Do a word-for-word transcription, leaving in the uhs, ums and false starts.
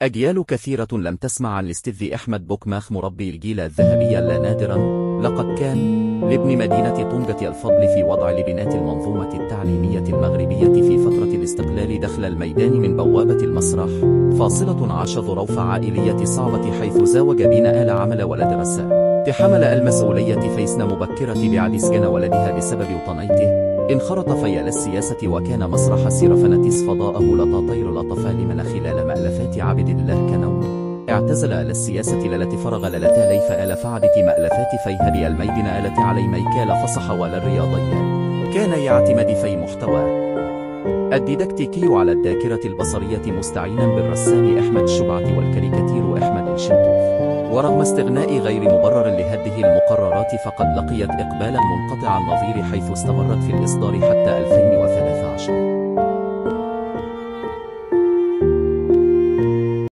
أجيال كثيرة لم تسمع عن الاستاذ أحمد بوكماخ مربي الجيل الذهبي اللا نادرا. لقد كان لابن مدينة طنجة الفضل في وضع لبنات المنظومة التعليمية المغربية في فترة الاستقلال دخل الميدان من بوابة المسرح. فاصلة عاش ظروف عائلية صعبة حيث زاوج بين آل عمل ودرس. تحمل المسؤولية فيسن مبكرة بعد سجن ولدها بسبب وطنيته. انخرط فيا للسياسة وكان مسرح سيرفنتيس فضاءه لطاطير الأطفال من خلال مألفات عبد الله كنون. اعتزل آل السياسة للت فرغ للتا ليف آل فعدت مألفات فيهبي الميدن آلت علي ميكال فصح والرياضية. كان يعتمد في محتوى الديدكتيكي على الذاكرة البصرية مستعينا بالرسام أحمد شبعة والكاريكاتير أحمد الشنتوف. ورغم استغناء غير مبرر لهذه المقررات فقد لقيت إقبالا منقطع النظير حيث استمرت في الإصدار حتى ألفين وثلاثة عشر.